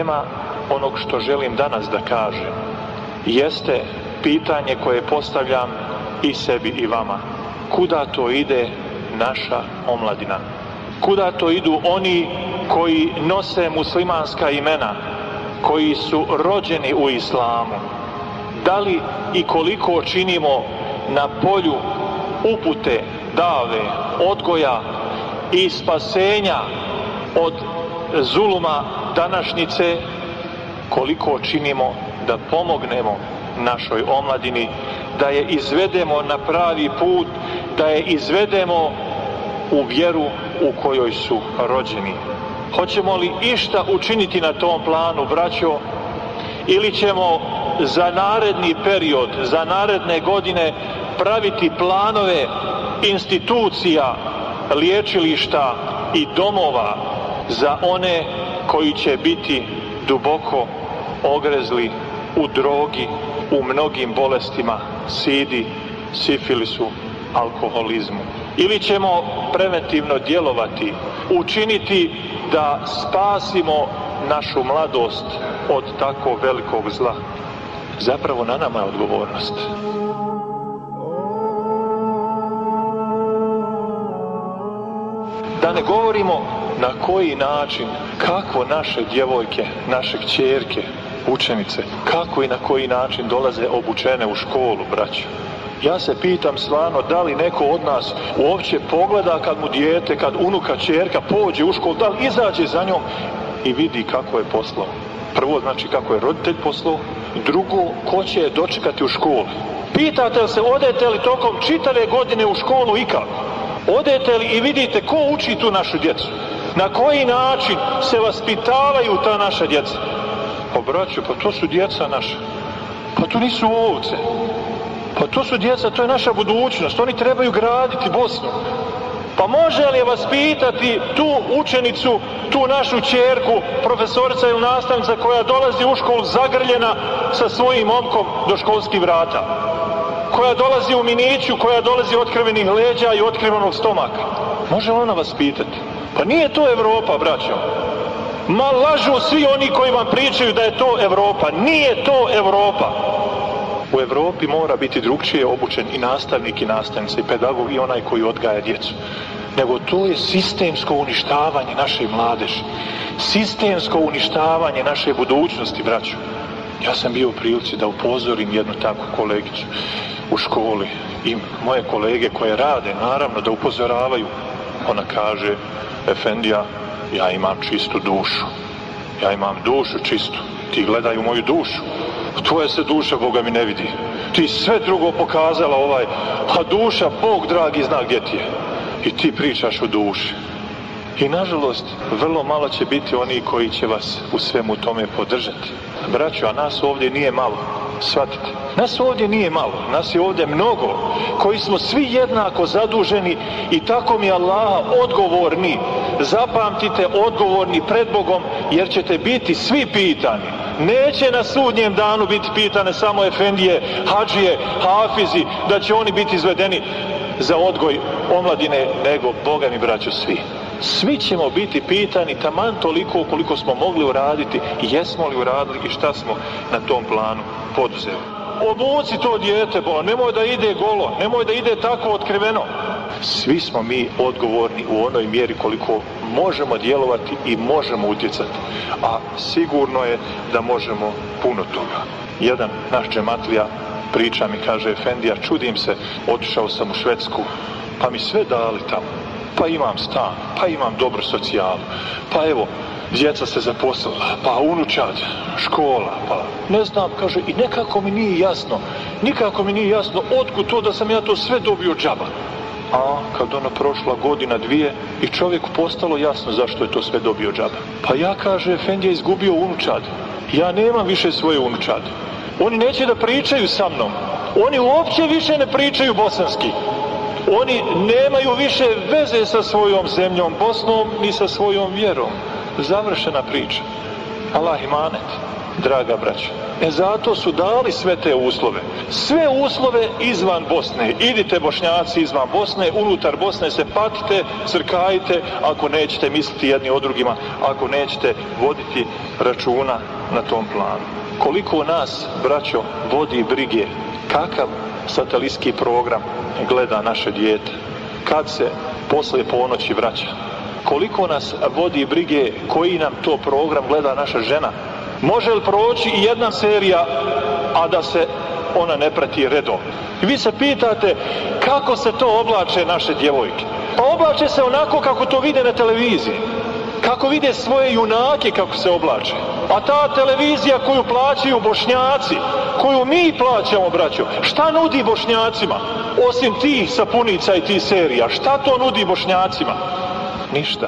tema onog što želim danas da kažem jeste pitanje koje postavljam i sebi i vama. Kuda to ide naša omladina? Kuda to idu oni koji nose muslimanska imena, koji su rođeni u islamu? Da li i koliko činimo na polju upute, dave, odgoja i spasenja od zuluma današnjice, koliko činimo da pomognemo našoj omladini, da je izvedemo na pravi put, da je izvedemo u vjeru u kojoj su rođeni? Hoćemo li išta učiniti na tom planu, braćo, ili ćemo za naredni period, za naredne godine praviti planove institucija, liječilišta i domova za one koji će biti duboko ogrezli u drogi, u mnogim bolestima, sidi, sifilisu, alkoholizmu? Ili ćemo preventivno djelovati, učiniti da spasimo našu mladost od tako velikog zla? Zapravo na nama je odgovornost. Da ne govorimo na koji način, kako naše djevojke, naše kćerke, učenice, kako i na koji način dolaze obučene u školu, braćo. Ja se pitam stvarno, da li neko od nas uopće pogleda kad mu dijete, kad unuka, kćerka pođe u školu, da li izađe za njom i vidi kako je poslao? Prvo, znači kako je roditelj poslao, drugo, ko će je dočekati u školu. Pitate li se, odete li tokom čitave godine u školu i kako? Odete li i vidite ko uči tu našu djecu? Na koji način se vaspitavaju ta naša djeca? Pa braćo, pa to su djeca naša. Pa to nisu ovce. Pa to su djeca, to je naša budućnost. Oni trebaju graditi Bosnu. Pa može li vaspitati tu učenicu, tu našu ćerku, profesorica ili nastavnica koja dolazi u školu zagrljena sa svojim momkom do školskih vrata? Koja dolazi u miniću, koja dolazi otkrivenih leđa i otkrivenog stomaka? Može li ona vaspitati? Pa nije to Evropa, braćo. Ma lažu svi oni koji vam pričaju da je to Evropa. Nije to Evropa. U Evropi mora biti drugčije obučen i nastavnik i nastavnica i pedagog i onaj koji odgaja djecu. Nego to je sistemsko uništavanje naše mladeži. Sistemsko uništavanje naše budućnosti, braćo. Ja sam bio u prilici da upozorim jednu takvu kolegicu u školi i moje kolege koje rade, naravno, da upozoravaju. Ona kaže, efendija, ja imam čistu dušu. Ja imam dušu čistu. Ti gledaj u moju dušu. Tvoja se duša, Boga mi, ne vidi. Ti sve drugo pokazala a duša, Bog dragi, zna gdje ti je. I ti pričaš o duši. I nažalost, vrlo malo će biti oni koji će vas u svemu tome podržati. Braćo, a nas ovdje nije malo. Shvatite. Nas ovdje nije malo. Nas je ovdje mnogo. Koji smo svi jednako zaduženi i tako mi Allaha odgovorni. Zapamtite, odgovorni pred Bogom, jer ćete biti svi pitani. Neće na sudnjem danu biti pitane samo efendije, hadžije, hafizi, da će oni biti izvedeni za odgoj omladine, nego, Boga mi, braćo, svi. Svi ćemo biti pitani taman toliko koliko smo mogli uraditi i jesmo li uradili i šta smo na tom planu poduzeli. Obuci to dijete, nemoj da ide golo, nemoj da ide tako otkriveno. Svi smo mi odgovorni u onoj mjeri koliko možemo djelovati i možemo utjecati. A sigurno je da možemo puno toga. Jedan naš džematlija priča mi, kaže, efendija, čudim se, otišao sam u Švedsku, pa mi sve dali tamo. Pa imam stan, pa imam dobru socijalu, pa evo, djeca se zaposlila, pa unučad, škola, pa ne znam, kaže, i nekako mi nije jasno otkud to da sam ja to sve dobio džaba. A kad ono prošla godina, dvije i čovjeku postalo jasno zašto je to sve dobio džaba. Pa ja, kaže, efendija, izgubio unučad. Ja nemam više svoje unučad. Oni neće da pričaju sa mnom. Oni uopće više ne pričaju bosanski. Oni nemaju više veze sa svojom zemljom Bosnom ni sa svojom vjerom. Završena priča. Allah imanet, draga braća. Zato su dali sve te uslove. Sve uslove izvan Bosne. Idite, Bošnjaci, izvan Bosne, unutar Bosne se patite, crkajte, ako nećete misliti jedni o drugima, ako nećete voditi računa na tom planu. Koliko nas, braćo, vodi brige kakav satelitski program gleda naše dijete, kad se poslije ponoći vraća. Koliko nas vodi brige koji nam to program gleda naša žena. Može li proći i jedna serija, a da se ona ne prati redom? I vi se pitate kako se to oblače naše djevojke. Pa oblače se onako kako to vide na televiziji. Kako vide svoje junake kako se oblače. A ta televizija koju plaćaju Bošnjaci, koju mi plaćamo, braćo, šta nudi Bošnjacima? Osim tih sapunica i tih serija, šta to nudi Bošnjacima? Ništa.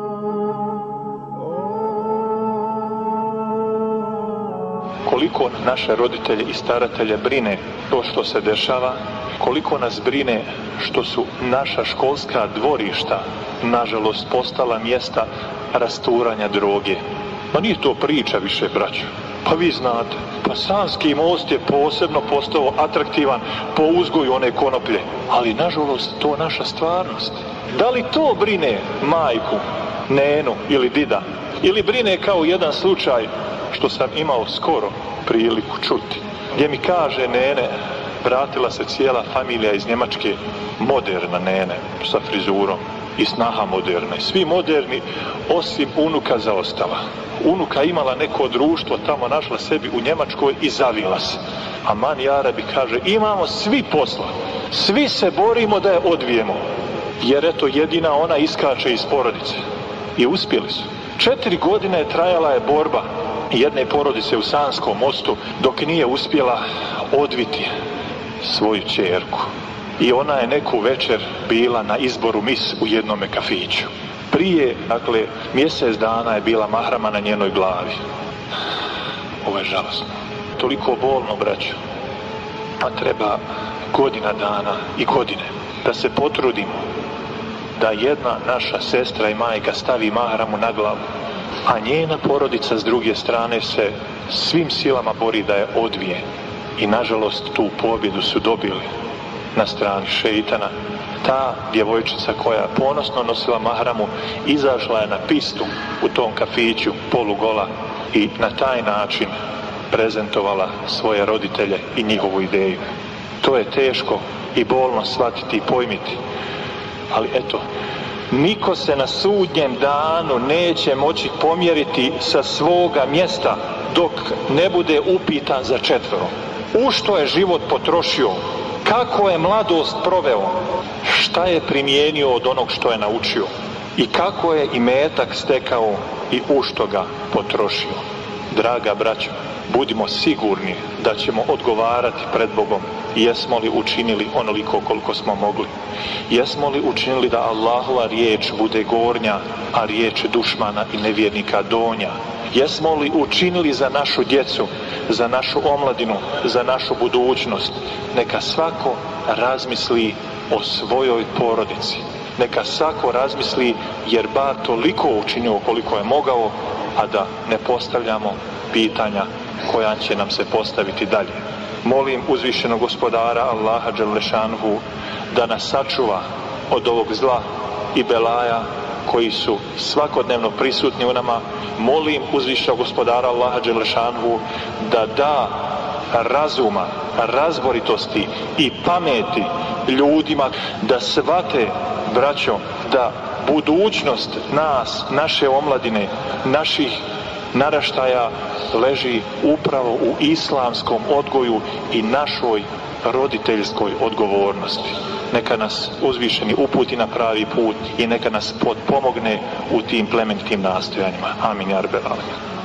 Koliko naše roditelje i staratelje brine to što se dešava, koliko nas brine što su naša školska dvorišta, nažalost, postala mjesta rasturanja droge. Ma nije to priča više, braćo. Pa vi znate, pa Sanski most je posebno postao atraktivan po uzgoju one konoplje. Ali, nažalost, to je naša stvarnost. Da li to brine majku, nenu ili dida? Ili brine kao jedan slučaj što sam imao skoro priliku čuti, gdje mi kaže nene, vratila se cijela familija iz Njemačke, moderna nene, sa frizurom, i snaha moderna, i svi moderni, osim unuka zaostala. Unuka imala neko društvo, tamo našla sebi u Njemačkoj i zavila se. A man Jarabi kaže, imamo svi posla, svi se borimo da je odvijemo, jer eto jedina ona iskače iz porodice. I uspjeli su. 4 godine trajala je borba jedne porodice u Sanskom mostu dok nije uspjela odviti svoju ćerku. I ona je neku večer bila na izboru mis u jednome kafiću. Prije, dakle, mjesec dana je bila mahrama na njenoj glavi. Ovo je žalosno. Toliko bolno, braćo. A treba godina dana i godine da se potrudimo da jedna naša sestra i majka stavi mahramu na glavu, a njena porodica s druge strane se svim silama bori da je odvije. I nažalost tu pobjedu su dobili na strani šeitana. Ta djevojčica koja je ponosno nosila mahramu izašla je na pistu u tom kafiću polugola i na taj način prezentovala svoje roditelje i njihovu ideju. To je teško i bolno shvatiti i pojmiti. Ali eto, niko se na sudnjem danu neće moći pomjeriti sa svoga mjesta dok ne bude upitan za 4. U što je život potrošio, kako je mladost proveo, šta je primijenio od onog što je naučio i kako je imetak stekao i u što ga potrošio. Draga braćo, budimo sigurni da ćemo odgovarati pred Bogom. Jesmo li učinili onoliko koliko smo mogli? Jesmo li učinili da Allahova riječ bude gornja, a riječ dušmana i nevjernika donja? Jesmo li učinili za našu djecu, za našu omladinu, za našu budućnost? Neka svako razmisli o svojoj porodici. Neka svako razmisli, jer bar toliko učinio koliko je mogao, a da ne postavljamo pitanja koja će nam se postaviti dalje. Molim uzvišenog gospodara Allaha dželešanuhu da nas sačuva od ovog zla i belaja koji su svakodnevno prisutni u nama. Molim uzvišenog gospodara Allaha dželešanuhu da da razuma, razboritosti i pameti ljudima da shvate, braćo, da budućnost nas, naše omladine, naših naraštaja leži upravo u islamskom odgoju i našoj roditeljskoj odgovornosti. Neka nas uzvišeni uputi na pravi put i neka nas pomogne u tim plemenitim nastojanjima. Amin, ja rabbel alemin.